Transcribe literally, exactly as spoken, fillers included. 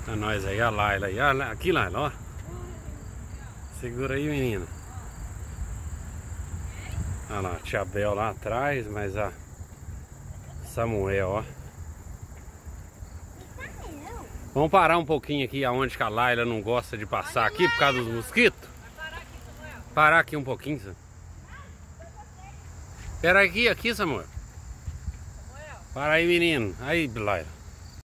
A nós aí, a Laila aí. Olha aqui, Laila, ó. Segura aí, menina. Olha lá, a tia Bel lá atrás, mas a Samuel, ó. Vamos parar um pouquinho aqui aonde que a Laila não gosta de passar aqui por causa dos mosquitos. Parar aqui um pouquinho, Samuel. Pera aqui, aqui, Samuel. Para aí, menino. Aí, Laila.